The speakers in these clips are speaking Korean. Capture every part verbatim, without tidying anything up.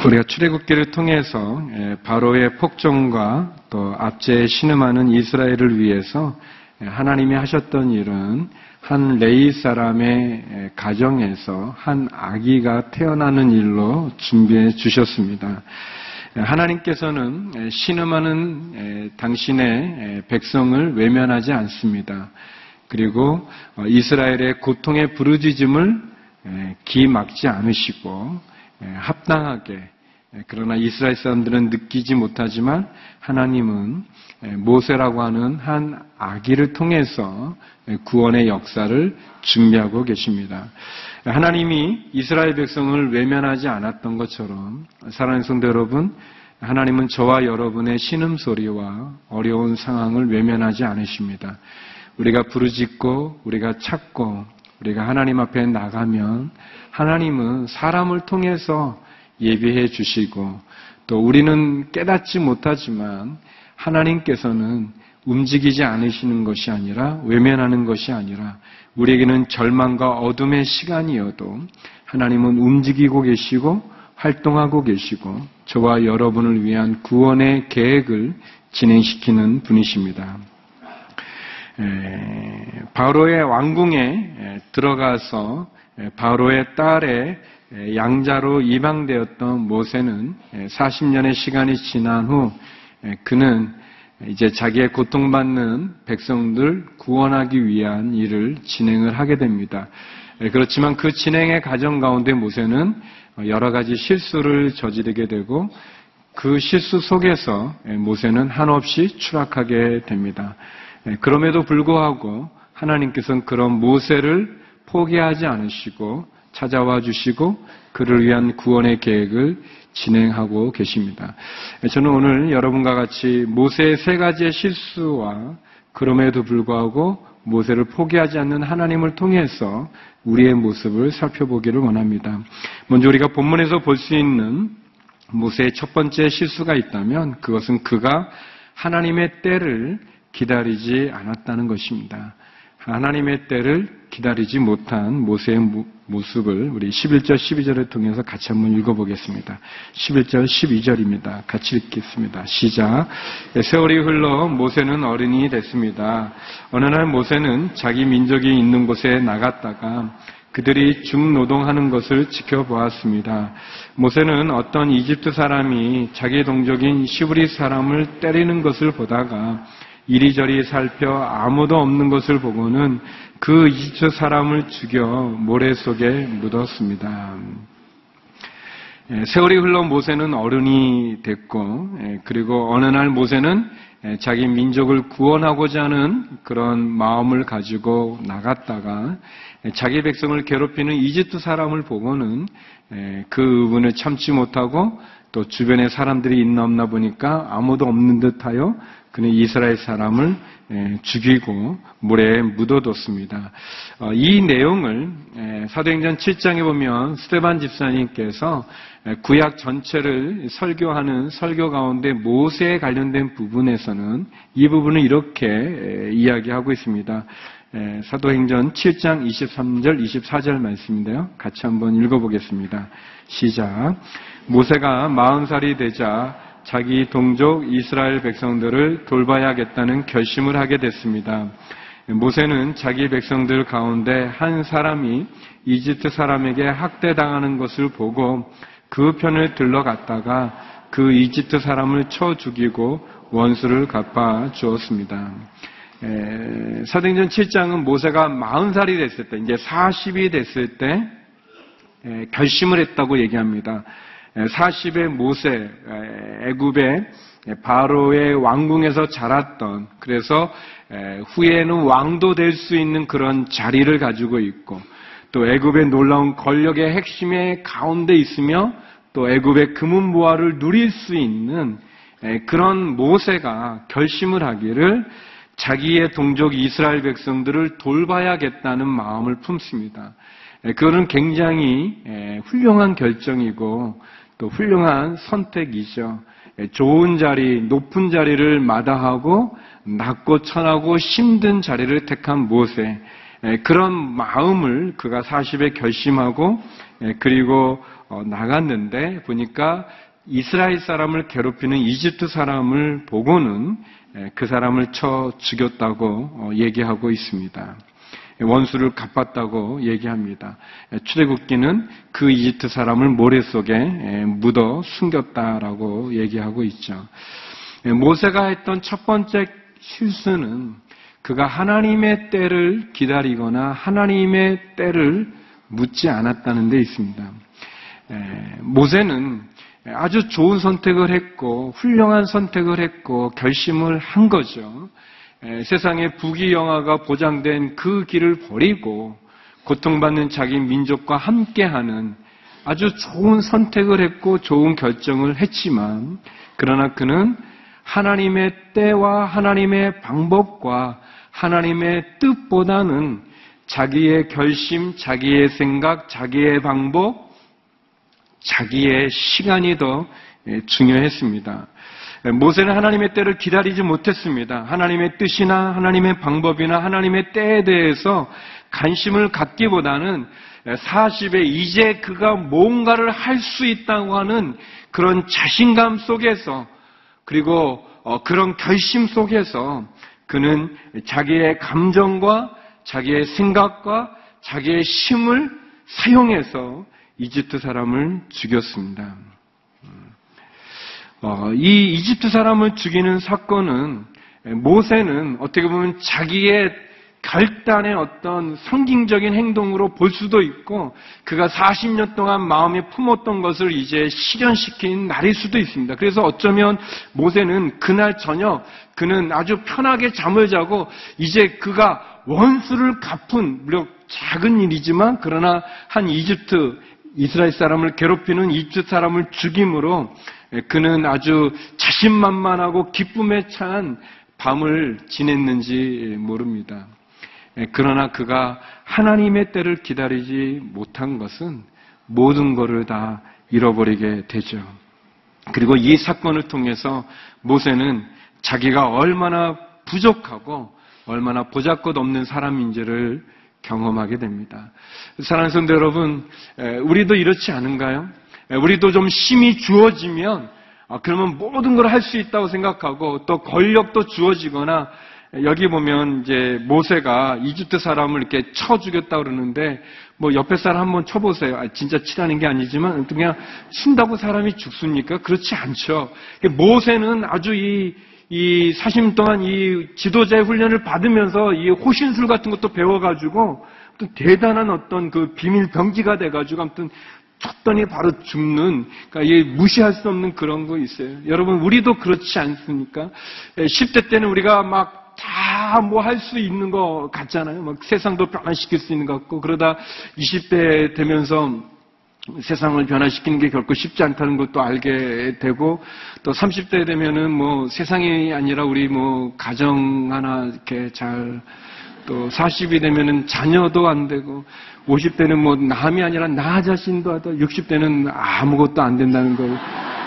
우리가 출애굽기를 통해서 바로의 폭정과 또 압제에 신음하는 이스라엘을 위해서 하나님이 하셨던 일은 한 레위 사람의 가정에서 한 아기가 태어나는 일로 준비해 주셨습니다. 하나님께서는 신음하는 당신의 백성을 외면하지 않습니다. 그리고 이스라엘의 고통의 부르짖음을 기막지 않으시고 합당하게, 그러나 이스라엘 사람들은 느끼지 못하지만 하나님은 모세라고 하는 한 아기를 통해서 구원의 역사를 준비하고 계십니다. 하나님이 이스라엘 백성을 외면하지 않았던 것처럼 사랑하는 성도 여러분, 하나님은 저와 여러분의 신음소리와 어려운 상황을 외면하지 않으십니다. 우리가 부르짖고 우리가 찾고 우리가 하나님 앞에 나가면 하나님은 사람을 통해서 예비해 주시고, 또 우리는 깨닫지 못하지만 하나님께서는 움직이지 않으시는 것이 아니라, 외면하는 것이 아니라 우리에게는 절망과 어둠의 시간이어도 하나님은 움직이고 계시고 활동하고 계시고 저와 여러분을 위한 구원의 계획을 진행시키는 분이십니다. 에, 바로의 왕궁에 들어가서 바로의 딸의 양자로 입양되었던 모세는 사십 년의 시간이 지난 후 그는 이제 자기의 고통받는 백성들 구원하기 위한 일을 진행을 하게 됩니다. 그렇지만 그 진행의 과정 가운데 모세는 여러 가지 실수를 저지르게 되고 그 실수 속에서 모세는 한없이 추락하게 됩니다. 그럼에도 불구하고 하나님께서는 그런 모세를 포기하지 않으시고 찾아와 주시고 그를 위한 구원의 계획을 진행하고 계십니다. 저는 오늘 여러분과 같이 모세의 세 가지의 실수와 그럼에도 불구하고 모세를 포기하지 않는 하나님을 통해서 우리의 모습을 살펴보기를 원합니다. 먼저 우리가 본문에서 볼 수 있는 모세의 첫 번째 실수가 있다면 그것은 그가 하나님의 때를 기다리지 않았다는 것입니다. 하나님의 때를 기다리지 못한 모세의 모습을 우리 십일 절 십이 절을 통해서 같이 한번 읽어보겠습니다. 십일 절 십이 절입니다. 같이 읽겠습니다. 시작. 세월이 흘러 모세는 어른이 됐습니다. 어느 날 모세는 자기 민족이 있는 곳에 나갔다가 그들이 중노동하는 것을 지켜보았습니다. 모세는 어떤 이집트 사람이 자기 동족인 시브리 사람을 때리는 것을 보다가 이리저리 살펴 아무도 없는 것을 보고는 그 이집트 사람을 죽여 모래 속에 묻었습니다. 세월이 흘러 모세는 어른이 됐고, 그리고 어느 날 모세는 자기 민족을 구원하고자 하는 그런 마음을 가지고 나갔다가 자기 백성을 괴롭히는 이집트 사람을 보고는 그 의문을 참지 못하고 또 주변에 사람들이 있나 없나 보니까 아무도 없는 듯하여 그는 이스라엘 사람을 죽이고 물에 묻어뒀습니다. 이 내용을 사도행전 칠 장에 보면 스데반 집사님께서 구약 전체를 설교하는 설교 가운데 모세에 관련된 부분에서는 이 부분을 이렇게 이야기하고 있습니다. 사도행전 칠 장 이십삼 절 이십사 절 말씀인데요. 같이 한번 읽어보겠습니다. 시작. 모세가 마흔 살이 되자 자기 동족 이스라엘 백성들을 돌봐야겠다는 결심을 하게 됐습니다. 모세는 자기 백성들 가운데 한 사람이 이집트 사람에게 학대당하는 것을 보고 그 편을 들러갔다가 그 이집트 사람을 쳐 죽이고 원수를 갚아 주었습니다. 에, 사도행전 칠 장은 모세가 마흔 살이 됐을 때, 이제 사십이 됐을 때 에, 결심을 했다고 얘기합니다. 사십의 모세, 애굽의 바로의 왕궁에서 자랐던, 그래서 후에는 왕도 될 수 있는 그런 자리를 가지고 있고, 또 애굽의 놀라운 권력의 핵심의 가운데 있으며 또 애굽의 금은보화를 누릴 수 있는 그런 모세가 결심을 하기를 자기의 동족 이스라엘 백성들을 돌봐야겠다는 마음을 품습니다. 그거는 굉장히 훌륭한 결정이고 또 훌륭한 선택이죠. 좋은 자리, 높은 자리를 마다하고 낮고 천하고 힘든 자리를 택한 모세, 그런 마음을 그가 사십에 결심하고 그리고 나갔는데 보니까 이스라엘 사람을 괴롭히는 이집트 사람을 보고는 그 사람을 쳐 죽였다고 얘기하고 있습니다. 원수를 갚았다고 얘기합니다. 출애굽기는 그 이집트 사람을 모래 속에 묻어 숨겼다라고 얘기하고 있죠. 모세가 했던 첫 번째 실수는 그가 하나님의 때를 기다리거나 하나님의 때를 묻지 않았다는 데 있습니다. 모세는 아주 좋은 선택을 했고 훌륭한 선택을 했고 결심을 한 거죠. 세상의 부귀영화가 보장된 그 길을 버리고 고통받는 자기 민족과 함께하는 아주 좋은 선택을 했고 좋은 결정을 했지만 그러나 그는 하나님의 때와 하나님의 방법과 하나님의 뜻보다는 자기의 결심, 자기의 생각, 자기의 방법, 자기의 시간이 더 중요했습니다. 모세는 하나님의 때를 기다리지 못했습니다. 하나님의 뜻이나 하나님의 방법이나 하나님의 때에 대해서 관심을 갖기보다는 사십에 이제 그가 뭔가를 할 수 있다고 하는 그런 자신감 속에서 그리고 그런 결심 속에서 그는 자기의 감정과 자기의 생각과 자기의 힘을 사용해서 이집트 사람을 죽였습니다. 어, 이 이집트 사람을 죽이는 사건은 모세는 어떻게 보면 자기의 결단의 어떤 상징적인 행동으로 볼 수도 있고 그가 사십 년 동안 마음에 품었던 것을 이제 실현시킨 날일 수도 있습니다. 그래서 어쩌면 모세는 그날 저녁 그는 아주 편하게 잠을 자고 이제 그가 원수를 갚은 물론 작은 일이지만 그러나 한 이집트 이스라엘 사람을 괴롭히는 이집트 사람을 죽임으로 그는 아주 자신만만하고 기쁨에 찬 밤을 지냈는지 모릅니다. 그러나 그가 하나님의 때를 기다리지 못한 것은 모든 것을 다 잃어버리게 되죠. 그리고 이 사건을 통해서 모세는 자기가 얼마나 부족하고 얼마나 보잘것없는 사람인지를 경험하게 됩니다. 사랑하는 성도 여러분, 우리도 이렇지 않은가요? 우리도 좀 힘이 주어지면 그러면 모든 걸 할 수 있다고 생각하고 또 권력도 주어지거나 여기 보면 이제 모세가 이집트 사람을 이렇게 쳐 죽였다 그러는데 뭐 옆에 사람 한번 쳐보세요. 아, 진짜 치라는 게 아니지만 그냥 친다고 사람이 죽습니까? 그렇지 않죠. 모세는 아주 이 이 사십 년 동안 이 지도자의 훈련을 받으면서 이 호신술 같은 것도 배워가지고 또 대단한 어떤 그 비밀 병기가 돼가지고 아무튼 쳤더니 바로 죽는, 그러니까 이 무시할 수 없는 그런 거 있어요. 여러분, 우리도 그렇지 않습니까? 십 대 때는 우리가 막 다 뭐 할 수 있는 거 같잖아요. 막 세상도 변화시킬 수 있는 것 같고, 그러다 이십 대 되면서 세상을 변화시키는 게 결코 쉽지 않다는 것도 알게 되고, 또 삼십 대 되면은 뭐 세상이 아니라 우리 뭐 가정 하나 이렇게 잘, 또 사십이 되면은 자녀도 안 되고, 오십 대는 뭐 남이 아니라 나 자신도 하다, 육십 대는 아무것도 안 된다는 걸,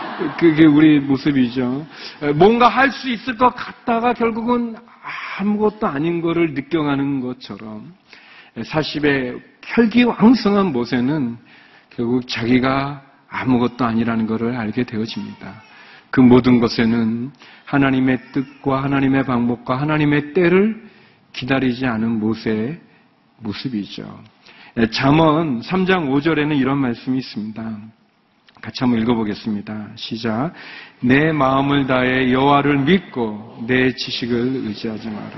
그게 우리 모습이죠. 뭔가 할 수 있을 것 같다가 결국은 아무것도 아닌 거를 느껴가는 것처럼 사십의 혈기왕성한 모세는 결국 자기가 아무것도 아니라는 것을 알게 되어집니다. 그 모든 것에는 하나님의 뜻과 하나님의 방법과 하나님의 때를 기다리지 않은 모세의 모습이죠. 잠언 삼 장 오 절에는 이런 말씀이 있습니다. 같이 한번 읽어보겠습니다. 시작. 내 마음을 다해 여호와를 믿고 내 지식을 의지하지 마라.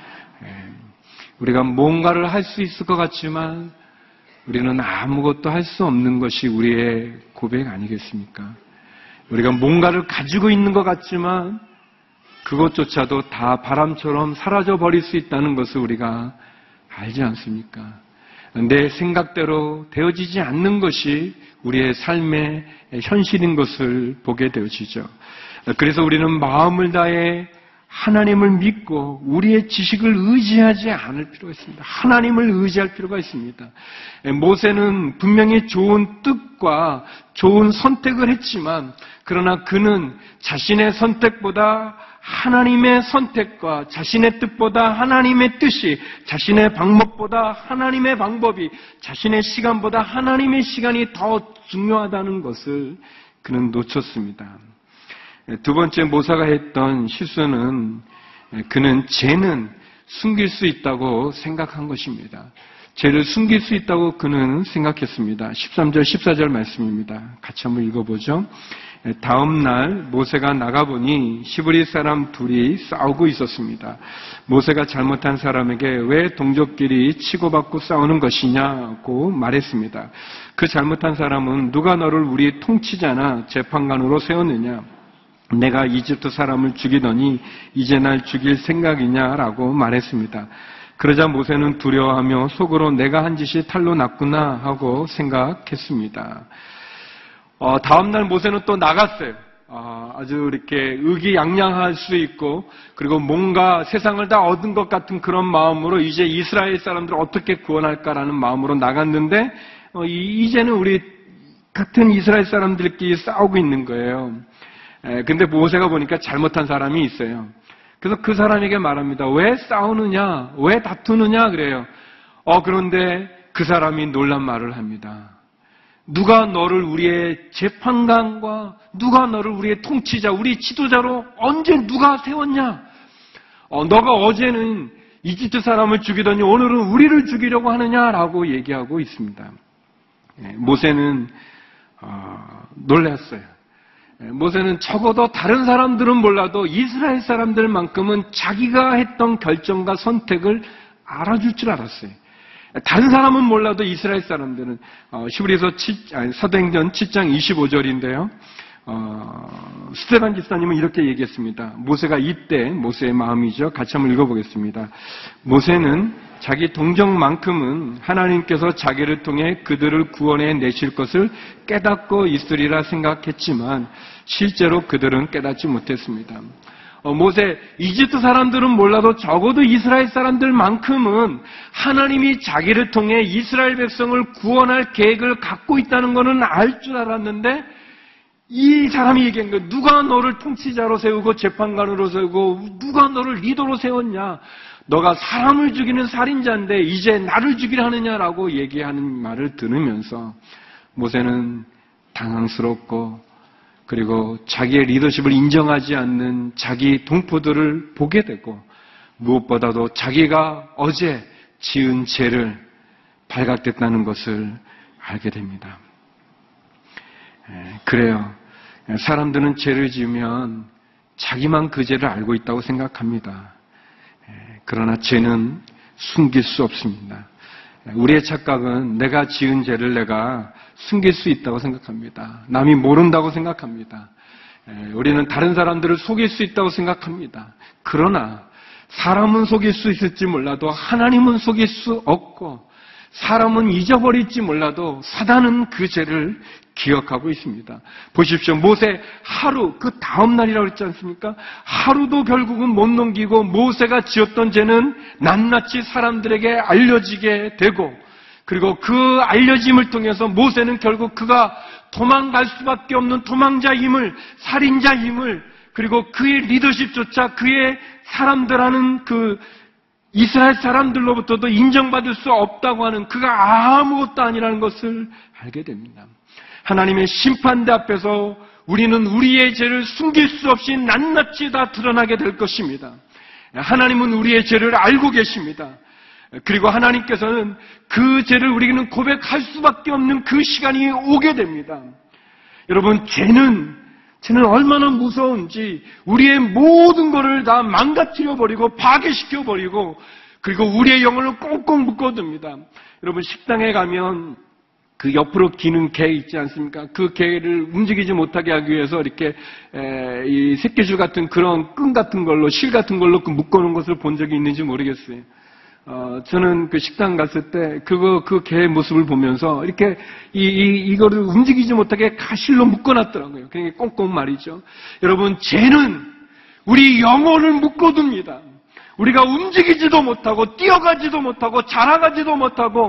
우리가 뭔가를 할 수 있을 것 같지만 우리는 아무것도 할 수 없는 것이 우리의 고백 아니겠습니까? 우리가 뭔가를 가지고 있는 것 같지만 그것조차도 다 바람처럼 사라져 버릴 수 있다는 것을 우리가 알지 않습니까? 내 생각대로 되어지지 않는 것이 우리의 삶의 현실인 것을 보게 되어지죠. 그래서 우리는 마음을 다해 하나님을 믿고 우리의 지식을 의지하지 않을 필요가 있습니다. 하나님을 의지할 필요가 있습니다. 모세는 분명히 좋은 뜻과 좋은 선택을 했지만 그러나 그는 자신의 선택보다 하나님의 선택과 자신의 뜻보다 하나님의 뜻이, 자신의 방법보다 하나님의 방법이, 자신의 시간보다 하나님의 시간이 더 중요하다는 것을 그는 놓쳤습니다. 두 번째 모세가 했던 실수는 그는 죄는 숨길 수 있다고 생각한 것입니다. 죄를 숨길 수 있다고 그는 생각했습니다. 십삼 절, 십사 절 말씀입니다. 같이 한번 읽어보죠. 다음 날 모세가 나가보니 히브리 사람 둘이 싸우고 있었습니다. 모세가 잘못한 사람에게 왜 동족끼리 치고받고 싸우는 것이냐고 말했습니다. 그 잘못한 사람은 누가 너를 우리 통치자나 재판관으로 세웠느냐? 내가 이집트 사람을 죽이더니 이제 날 죽일 생각이냐라고 말했습니다. 그러자 모세는 두려워하며 속으로 내가 한 짓이 탈로 났구나 하고 생각했습니다. 어, 다음날 모세는 또 나갔어요. 어, 아주 이렇게 의기양양할 수 있고, 그리고 뭔가 세상을 다 얻은 것 같은 그런 마음으로 이제 이스라엘 사람들을 어떻게 구원할까라는 마음으로 나갔는데, 어, 이, 이제는 우리 같은 이스라엘 사람들끼리 싸우고 있는 거예요. 에, 근데 모세가 보니까 잘못한 사람이 있어요. 그래서 그 사람에게 말합니다. 왜 싸우느냐? 왜 다투느냐? 그래요. 어, 그런데 그 사람이 놀란 말을 합니다. 누가 너를 우리의 재판관과 누가 너를 우리의 통치자, 우리 지도자로 언제 누가 세웠냐? 어, 너가 어제는 이집트 사람을 죽이더니 오늘은 우리를 죽이려고 하느냐라고 얘기하고 있습니다. 예, 모세는 어, 놀랐어요. 예, 모세는 적어도 다른 사람들은 몰라도 이스라엘 사람들만큼은 자기가 했던 결정과 선택을 알아줄 줄 알았어요. 다른 사람은 몰라도 이스라엘 사람들은 어, 히브리서 사도행전 칠 장 이십오 절인데요. 어, 스테반 기사님은 이렇게 얘기했습니다. 모세가 이때 모세의 마음이죠. 같이 한번 읽어보겠습니다. 모세는 자기 동정만큼은 하나님께서 자기를 통해 그들을 구원해 내실 것을 깨닫고 있으리라 생각했지만 실제로 그들은 깨닫지 못했습니다. 어, 모세, 이집트 사람들은 몰라도 적어도 이스라엘 사람들만큼은 하나님이 자기를 통해 이스라엘 백성을 구원할 계획을 갖고 있다는 것은 알 줄 알았는데 이 사람이 얘기한 거예요. 누가 너를 통치자로 세우고 재판관으로 세우고 누가 너를 리더로 세웠냐? 너가 사람을 죽이는 살인자인데 이제 나를 죽이려 하느냐라고 얘기하는 말을 들으면서 모세는 당황스럽고 그리고 자기의 리더십을 인정하지 않는 자기 동포들을 보게 되고 무엇보다도 자기가 어제 지은 죄를 발각됐다는 것을 알게 됩니다. 그래요. 사람들은 죄를 지으면 자기만 그 죄를 알고 있다고 생각합니다. 그러나 죄는 숨길 수 없습니다. 우리의 착각은 내가 지은 죄를 내가 숨길 수 있다고 생각합니다. 남이 모른다고 생각합니다. 우리는 다른 사람들을 속일 수 있다고 생각합니다. 그러나 사람은 속일 수 있을지 몰라도 하나님은 속일 수 없고 사람은 잊어버릴지 몰라도 사단은 그 죄를 기억하고 있습니다. 보십시오. 모세 하루, 그 다음 날이라고 했지 않습니까? 하루도 결국은 못 넘기고 모세가 지었던 죄는 낱낱이 사람들에게 알려지게 되고 그리고 그 알려짐을 통해서 모세는 결국 그가 도망갈 수밖에 없는 도망자임을, 살인자임을 그리고 그의 리더십조차 그의 사람들하는 그 이스라엘 사람들로부터도 인정받을 수 없다고 하는 그가 아무것도 아니라는 것을 알게 됩니다. 하나님의 심판대 앞에서 우리는 우리의 죄를 숨길 수 없이 낱낱이 다 드러나게 될 것입니다. 하나님은 우리의 죄를 알고 계십니다. 그리고 하나님께서는 그 죄를 우리는 고백할 수밖에 없는 그 시간이 오게 됩니다. 여러분, 죄는 죄는 얼마나 무서운지 우리의 모든 것을 다 망가뜨려버리고 파괴시켜버리고 그리고 우리의 영혼을 꽁꽁 묶어둡니다. 여러분, 식당에 가면 그 옆으로 기는 개 있지 않습니까? 그 개를 움직이지 못하게 하기 위해서 이렇게 에, 이 새끼줄 같은 그런 끈 같은 걸로 실 같은 걸로 묶어놓은 것을 본 적이 있는지 모르겠어요. 어, 저는 그 식당 갔을 때 그거 그 개의 모습을 보면서 이렇게 이, 이 이거를 움직이지 못하게 가실로 묶어놨더라고요. 그게 꽁꽁 말이죠. 여러분, 죄는 우리 영혼을 묶어둡니다. 우리가 움직이지도 못하고 뛰어가지도 못하고 자라가지도 못하고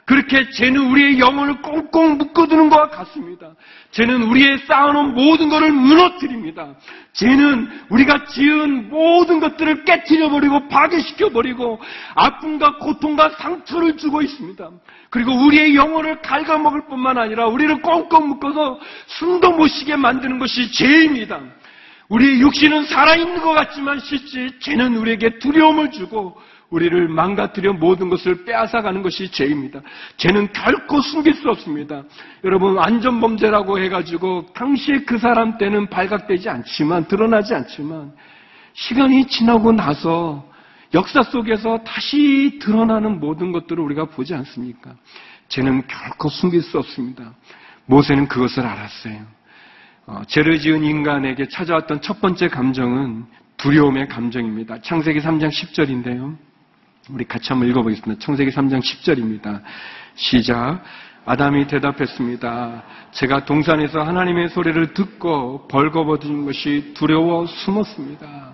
그렇게 죄는 우리의 영혼을 꽁꽁 묶어두는 것과 같습니다. 죄는 우리의 쌓아놓은 모든 것을 무너뜨립니다. 죄는 우리가 지은 모든 것들을 깨트려버리고 파괴시켜버리고 아픔과 고통과 상처를 주고 있습니다. 그리고 우리의 영혼을 갉아먹을 뿐만 아니라 우리를 꽁꽁 묶어서 숨도 못 쉬게 만드는 것이 죄입니다. 우리의 육신은 살아있는 것 같지만 실제 죄는 우리에게 두려움을 주고 우리를 망가뜨려 모든 것을 빼앗아가는 것이 죄입니다. 죄는 결코 숨길 수 없습니다. 여러분, 안전범죄라고 해가지고 당시에 그 사람 때는 발각되지 않지만, 드러나지 않지만 시간이 지나고 나서 역사 속에서 다시 드러나는 모든 것들을 우리가 보지 않습니까? 죄는 결코 숨길 수 없습니다. 모세는 그것을 알았어요. 어, 죄를 지은 인간에게 찾아왔던 첫 번째 감정은 두려움의 감정입니다. 창세기 삼 장 십 절인데요. 우리 같이 한번 읽어보겠습니다. 창세기 삼 장 십 절입니다. 시작. 아담이 대답했습니다. 제가 동산에서 하나님의 소리를 듣고 벌거벗은 것이 두려워 숨었습니다.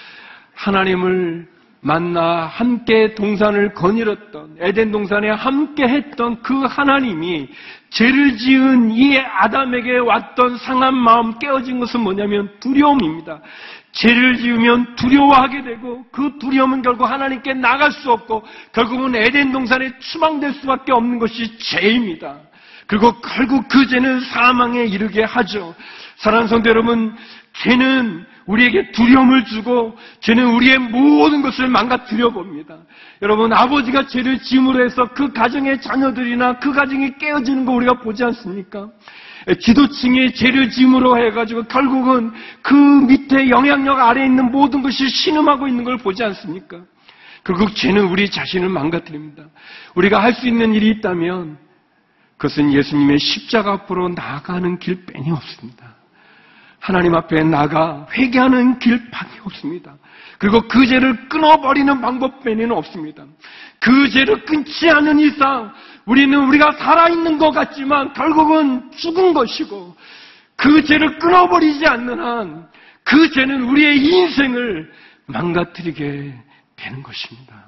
하나님을 만나 함께 동산을 거닐었던, 에덴 동산에 함께 했던 그 하나님이 죄를 지은 이 아담에게 왔던 상한 마음, 깨어진 것은 뭐냐면 두려움입니다. 죄를 지으면 두려워하게 되고 그 두려움은 결국 하나님께 나갈 수 없고 결국은 에덴 동산에 추방될 수밖에 없는 것이 죄입니다. 그리고 결국 그 죄는 사망에 이르게 하죠. 사랑하는 성도 여러분, 죄는 우리에게 두려움을 주고 죄는 우리의 모든 것을 망가뜨려 봅니다. 여러분, 아버지가 죄를 지음으로 해서 그 가정의 자녀들이나 그 가정이 깨어지는 거 우리가 보지 않습니까? 지도층이 죄를 지음으로 해가지고 결국은 그 밑에 영향력 아래에 있는 모든 것이 신음하고 있는 걸 보지 않습니까? 결국 죄는 우리 자신을 망가뜨립니다. 우리가 할 수 있는 일이 있다면 그것은 예수님의 십자가 앞으로 나아가는 길뿐이 없습니다. 하나님 앞에 나가 회개하는 길밖에 없습니다. 그리고 그 죄를 끊어버리는 방법뿐이는 없습니다. 그 죄를 끊지 않는 이상 우리는 우리가 살아있는 것 같지만 결국은 죽은 것이고 그 죄를 끊어버리지 않는 한 그 죄는 우리의 인생을 망가뜨리게 되는 것입니다.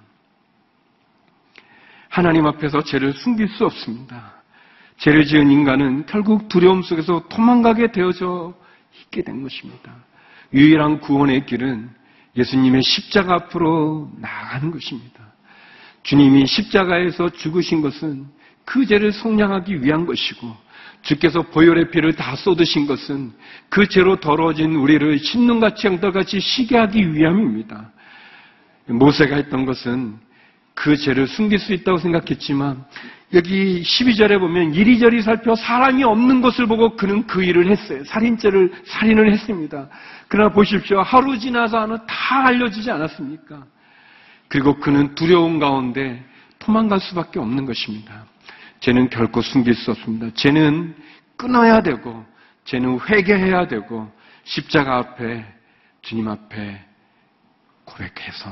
하나님 앞에서 죄를 숨길 수 없습니다. 죄를 지은 인간은 결국 두려움 속에서 도망가게 되어져 있게 된 것입니다. 유일한 구원의 길은 예수님의 십자가 앞으로 나아가는 것입니다. 주님이 십자가에서 죽으신 것은 그 죄를 속량하기 위한 것이고 주께서 보혈의 피를 다 쏟으신 것은 그 죄로 더러워진 우리를 신눈같이 양털같이 쉬게 하기 위함입니다. 모세가 했던 것은 그 죄를 숨길 수 있다고 생각했지만 여기 십이 절에 보면 이리저리 살펴 사람이 없는 것을 보고 그는 그 일을 했어요. 살인죄를 살인을 했습니다. 그러나 보십시오. 하루 지나서 하나 다 알려지지 않았습니까? 그리고 그는 두려움 가운데 도망갈 수밖에 없는 것입니다. 죄는 결코 숨길 수 없습니다. 죄는 끊어야 되고 죄는 회개해야 되고 십자가 앞에 주님 앞에 고백해서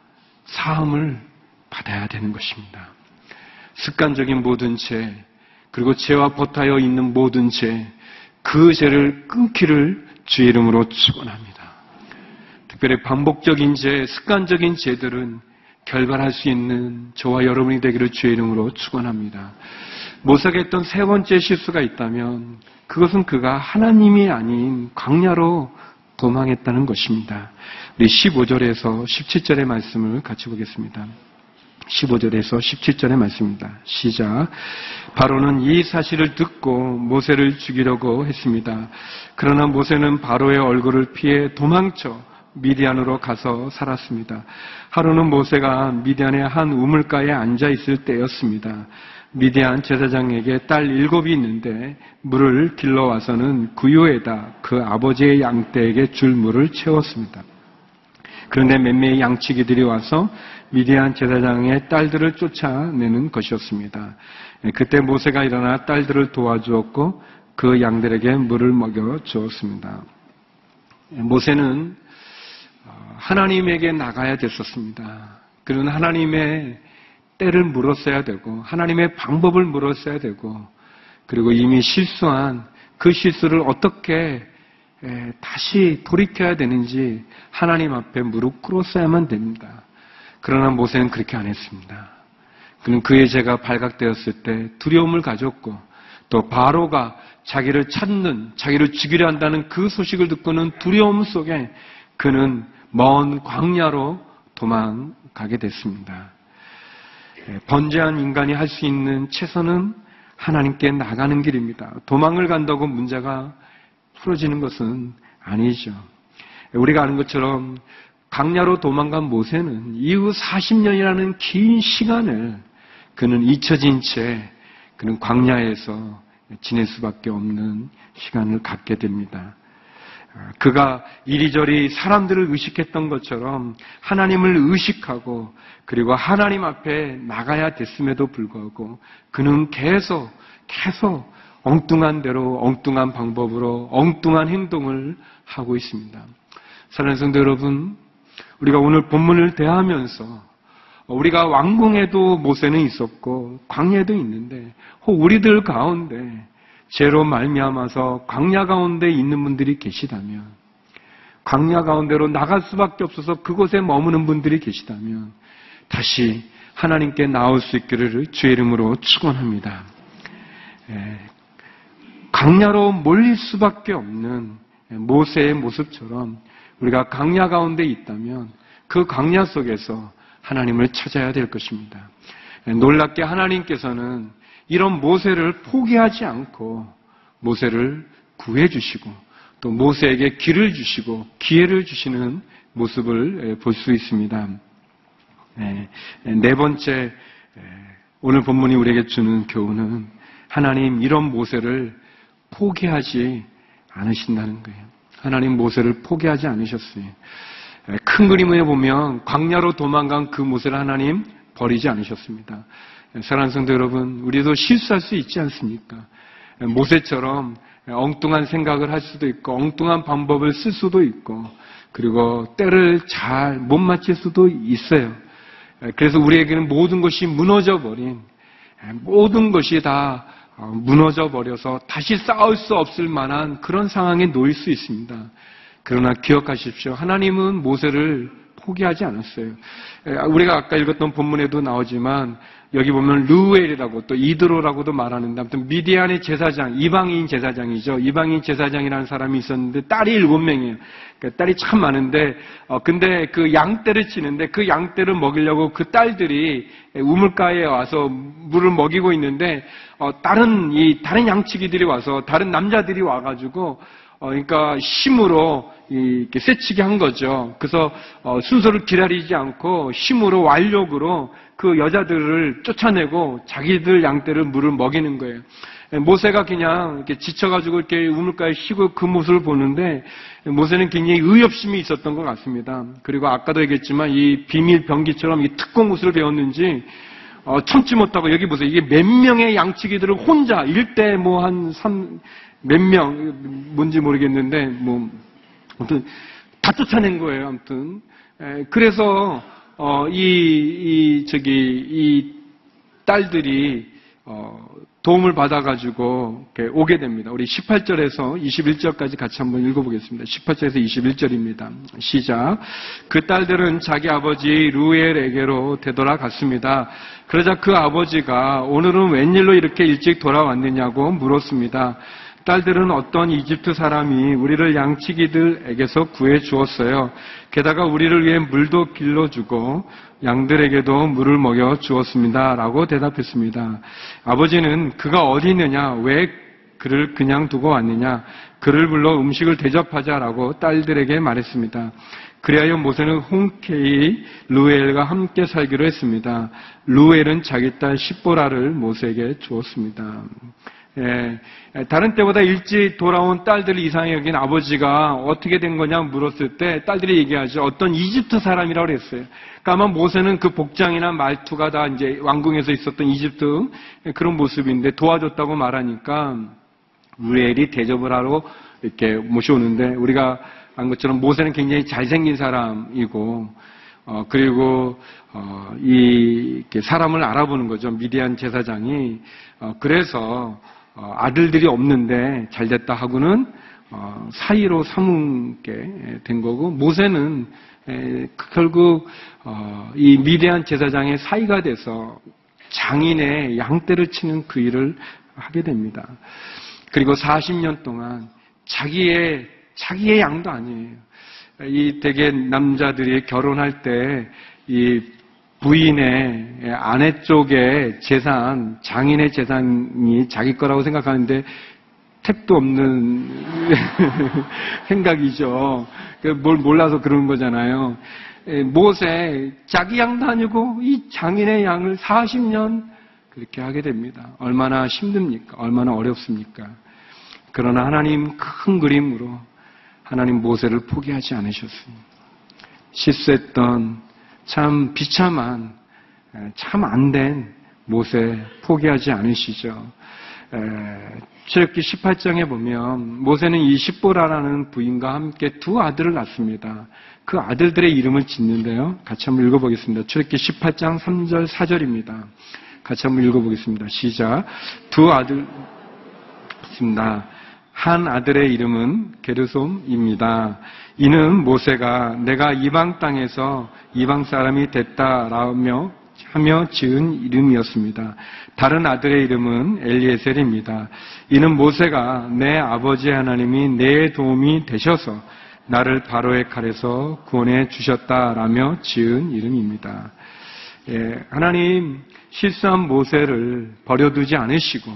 사함을 받아야 되는 것입니다. 습관적인 모든 죄, 그리고 죄와 버타여 있는 모든 죄, 그 죄를 끊기를 주의 이름으로 축원합니다. 특별히 반복적인 죄, 습관적인 죄들은 결발할 수 있는 저와 여러분이 되기를 주의 이름으로 축원합니다. 모세가 했던 세 번째 실수가 있다면 그것은 그가 하나님이 아닌 광야로 도망했다는 것입니다. 우리 십오 절에서 십칠 절의 말씀을 같이 보겠습니다. 십오 절에서 십칠 절의 말씀입니다. 시작. 바로는 이 사실을 듣고 모세를 죽이려고 했습니다. 그러나 모세는 바로의 얼굴을 피해 도망쳐 미디안으로 가서 살았습니다. 하루는 모세가 미디안의 한 우물가에 앉아 있을 때였습니다. 미디안 제사장에게 딸 일곱이 있는데 물을 길러와서는 구유에다 그 아버지의 양떼에게 줄 물을 채웠습니다. 그런데 몇 명의 양치기들이 와서 미디안 제사장의 딸들을 쫓아내는 것이었습니다. 그때 모세가 일어나 딸들을 도와주었고 그 양들에게 물을 먹여 주었습니다. 모세는 하나님에게 나가야 됐었습니다. 그는 하나님의 때를 물었어야 되고 하나님의 방법을 물었어야 되고 그리고 이미 실수한 그 실수를 어떻게 다시 돌이켜야 되는지 하나님 앞에 무릎 꿇었어야만 됩니다. 그러나 모세는 그렇게 안 했습니다. 그는 그의 죄가 발각되었을 때 두려움을 가졌고 또 바로가 자기를 찾는, 자기를 죽이려 한다는 그 소식을 듣고는 두려움 속에 그는 먼 광야로 도망가게 됐습니다. 번제한 인간이 할 수 있는 최선은 하나님께 나가는 길입니다. 도망을 간다고 문제가 풀어지는 것은 아니죠. 우리가 아는 것처럼 광야로 도망간 모세는 이후 사십 년이라는 긴 시간을 그는 잊혀진 채 그는 광야에서 지낼 수밖에 없는 시간을 갖게 됩니다. 그가 이리저리 사람들을 의식했던 것처럼 하나님을 의식하고 그리고 하나님 앞에 나가야 됐음에도 불구하고 그는 계속 계속 엉뚱한 대로 엉뚱한 방법으로 엉뚱한 행동을 하고 있습니다. 사랑하는 성도 여러분, 우리가 오늘 본문을 대하면서 우리가 왕궁에도 모세는 있었고 광야에도 있는데 혹 우리들 가운데 죄로 말미암아서 광야 가운데 있는 분들이 계시다면, 광야 가운데로 나갈 수밖에 없어서 그곳에 머무는 분들이 계시다면 다시 하나님께 나올 수 있기를 주의 이름으로 축원합니다. 예, 광야로 몰릴 수밖에 없는 모세의 모습처럼 우리가 광야 가운데 있다면 그 광야 속에서 하나님을 찾아야 될 것입니다. 놀랍게 하나님께서는 이런 모세를 포기하지 않고 모세를 구해주시고 또 모세에게 길을 주시고 기회를 주시는 모습을 볼 수 있습니다. 네 번째, 오늘 본문이 우리에게 주는 교훈은 하나님 이런 모세를 포기하지 않으신다는 거예요. 하나님 모세를 포기하지 않으셨어요. 큰 그림에 보면 광야로 도망간 그 모세를 하나님 버리지 않으셨습니다. 사랑하는 성도 여러분, 우리도 실수할 수 있지 않습니까? 모세처럼 엉뚱한 생각을 할 수도 있고 엉뚱한 방법을 쓸 수도 있고 그리고 때를 잘 못 맞출 수도 있어요. 그래서 우리에게는 모든 것이 무너져버린, 모든 것이 다 무너져 버려서 다시 싸울 수 없을 만한 그런 상황에 놓일 수 있습니다. 그러나 기억하십시오. 하나님은 모세를 포기하지 않았어요. 우리가 아까 읽었던 본문에도 나오지만 여기 보면 루엘이라고 또 이드로라고도 말하는데 아무튼 미디안의 제사장, 이방인 제사장이죠. 이방인 제사장이라는 사람이 있었는데 딸이 일곱 명이에요. 그러니까 딸이 참 많은데 어 근데 그 양떼를 치는데 그 양떼를 먹이려고 그 딸들이 우물가에 와서 물을 먹이고 있는데 어 다른 이 다른 양치기들이 와서 다른 남자들이 와가지고 어, 그러니까 힘으로 이렇게 세치게 한 거죠. 그래서 어, 순서를 기다리지 않고 힘으로 완력으로 그 여자들을 쫓아내고 자기들 양떼를 물을 먹이는 거예요. 모세가 그냥 이렇게 지쳐가지고 이렇게 우물가에 쉬고 그 모습을 보는데 모세는 굉장히 의협심이 있었던 것 같습니다. 그리고 아까도 얘기했지만 이 비밀 병기처럼 이 특공 무술을 배웠는지 어, 참지 못하고 여기 보세요. 이게 몇 명의 양치기들을 혼자 일대 뭐 한 삼 몇 명, 뭔지 모르겠는데, 뭐, 아무튼, 다 쫓아낸 거예요, 아무튼. 에, 그래서, 어, 이, 이, 저기, 이 딸들이, 어, 도움을 받아가지고, 이렇게 오게 됩니다. 우리 십팔 절에서 이십일 절까지 같이 한번 읽어보겠습니다. 십팔 절에서 이십일 절입니다. 시작. 그 딸들은 자기 아버지 루엘에게로 되돌아갔습니다. 그러자 그 아버지가 오늘은 웬일로 이렇게 일찍 돌아왔느냐고 물었습니다. 딸들은 어떤 이집트 사람이 우리를 양치기들에게서 구해 주었어요. 게다가 우리를 위해 물도 길러주고 양들에게도 물을 먹여 주었습니다. 라고 대답했습니다. 아버지는 그가 어디 있느냐? 왜 그를 그냥 두고 왔느냐? 그를 불러 음식을 대접하자라고 딸들에게 말했습니다. 그리하여 모세는 홍케이 루엘과 함께 살기로 했습니다. 루엘은 자기 딸 십보라를 모세에게 주었습니다. 예, 다른 때보다 일찍 돌아온 딸들을 이상하게 여긴 아버지가 어떻게 된 거냐 물었을 때 딸들이 얘기하죠. 어떤 이집트 사람이라고 그랬어요. 그러니까 아마 모세는 그 복장이나 말투가 다 이제 왕궁에서 있었던 이집트 그런 모습인데 도와줬다고 말하니까 루엘이 대접을 하러 이렇게 모셔오는데 우리가 안 것처럼 모세는 굉장히 잘생긴 사람이고 어, 그리고 어, 이 이렇게 사람을 알아보는 거죠. 미디안 제사장이 어, 그래서 어, 아들들이 없는데 잘됐다 하고는 어, 사이로 삼게 된 거고 모세는 에, 결국 어, 이 미디안 제사장의 사이가 돼서 장인의 양떼를 치는 그 일을 하게 됩니다. 그리고 사십 년 동안 자기의 자기의 양도 아니에요. 이 대개 남자들이 결혼할 때 이 부인의 아내 쪽의 재산, 장인의 재산이 자기 거라고 생각하는데 택도 없는 생각이죠. 뭘 몰라서 그런 거잖아요. 모세 자기 양도 아니고 이 장인의 양을 사십 년 그렇게 하게 됩니다. 얼마나 힘듭니까? 얼마나 어렵습니까? 그러나 하나님 큰 그림으로 하나님 모세를 포기하지 않으셨습니다. 실수했던 참 비참한 참 안 된 모세 포기하지 않으시죠. 출애굽기 십팔 장에 보면 모세는 이 십보라라는 부인과 함께 두 아들을 낳습니다. 그 아들들의 이름을 짓는데요. 같이 한번 읽어보겠습니다. 출애굽기 십팔 장 삼 절 사 절입니다. 같이 한번 읽어보겠습니다. 시작. 두 아들 있습니다. 한 아들의 이름은 게르솜입니다. 이는 모세가 내가 이방 땅에서 이방 사람이 됐다라며 하며 지은 이름이었습니다. 다른 아들의 이름은 엘리에셀입니다. 이는 모세가 내 아버지 하나님이 내 도움이 되셔서 나를 바로의 칼에서 구원해 주셨다라며 지은 이름입니다. 예, 하나님 실수한 모세를 버려두지 않으시고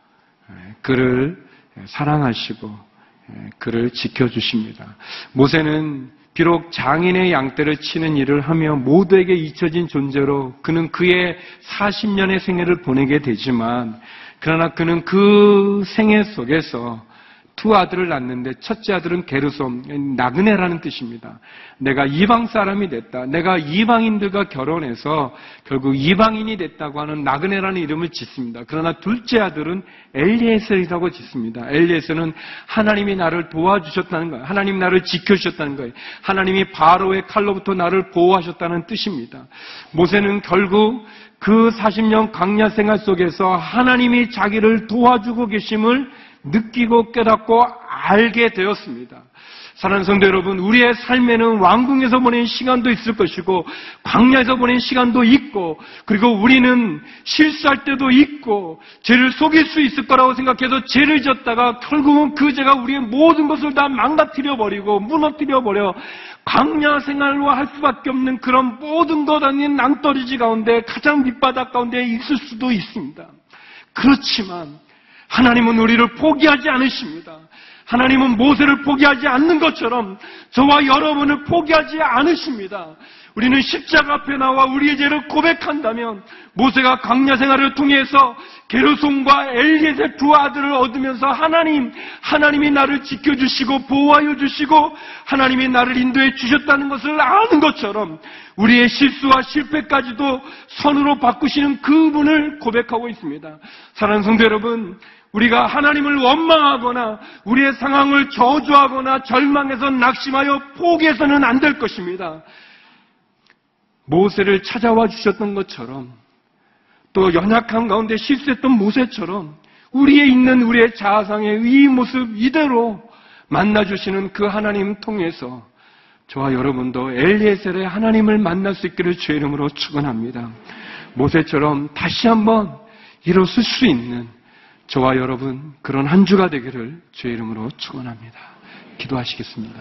그를 사랑하시고 그를 지켜주십니다. 모세는 비록 장인의 양떼를 치는 일을 하며 모두에게 잊혀진 존재로 그는 그의 사십 년의 생애를 보내게 되지만 그러나 그는 그 생애 속에서 두 아들을 낳는데 첫째 아들은 게르솜, 나그네라는 뜻입니다. 내가 이방 사람이 됐다. 내가 이방인들과 결혼해서 결국 이방인이 됐다고 하는 나그네라는 이름을 짓습니다. 그러나 둘째 아들은 엘리에셀이라고 짓습니다. 엘리에셀은 하나님이 나를 도와주셨다는 거예요. 하나님 나를 지켜주셨다는 거예요. 하나님이 바로의 칼로부터 나를 보호하셨다는 뜻입니다. 모세는 결국 그 사십 년 광야 생활 속에서 하나님이 자기를 도와주고 계심을 느끼고 깨닫고 알게 되었습니다. 사랑하는 성도 여러분, 우리의 삶에는 왕궁에서 보낸 시간도 있을 것이고 광야에서 보낸 시간도 있고 그리고 우리는 실수할 때도 있고 죄를 속일 수 있을 거라고 생각해서 죄를 졌다가 결국은 그 죄가 우리의 모든 것을 다 망가뜨려 버리고 무너뜨려 버려 광야 생활로 할 수밖에 없는 그런 모든 것 아닌 낭떠러지 가운데 가장 밑바닥 가운데 있을 수도 있습니다. 그렇지만 하나님은 우리를 포기하지 않으십니다. 하나님은 모세를 포기하지 않는 것처럼 저와 여러분을 포기하지 않으십니다. 우리는 십자가 앞에 나와 우리의 죄를 고백한다면 모세가 광야 생활을 통해서 게르솜과 엘리에셀 두 아들을 얻으면서 하나님, 하나님이 나를 지켜주시고 보호하여 주시고 하나님이 나를 인도해 주셨다는 것을 아는 것처럼 우리의 실수와 실패까지도 선으로 바꾸시는 그분을 고백하고 있습니다. 사랑하는 성도 여러분, 우리가 하나님을 원망하거나 우리의 상황을 저주하거나 절망해서 낙심하여 포기해서는 안 될 것입니다. 모세를 찾아와 주셨던 것처럼 또 연약한 가운데 실수했던 모세처럼 우리에 있는 우리의 자아상의 이 모습 이대로 만나주시는 그 하나님 통해서 저와 여러분도 엘리에셀의 하나님을 만날 수 있기를 주의 이름으로 축원합니다. 모세처럼 다시 한번 일어설 수 있는 저와 여러분 그런 한 주가 되기를 주의 이름으로 축원합니다. 기도하시겠습니다.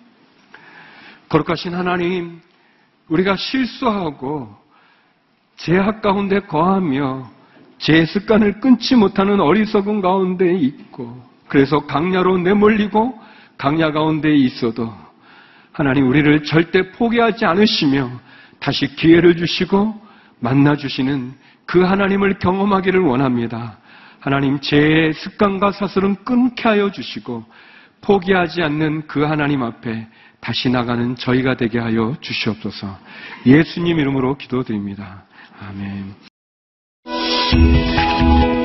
거룩하신 하나님, 우리가 실수하고 죄악 가운데 거하며 죄 습관을 끊지 못하는 어리석은 가운데 있고 그래서 강야로 내몰리고 강야 가운데 있어도 하나님 우리를 절대 포기하지 않으시며 다시 기회를 주시고 만나주시는 그 하나님을 경험하기를 원합니다. 하나님, 죄의 습관과 사슬은 끊게 하여 주시고 포기하지 않는 그 하나님 앞에 다시 나가는 저희가 되게 하여 주시옵소서. 예수님 이름으로 기도드립니다. 아멘.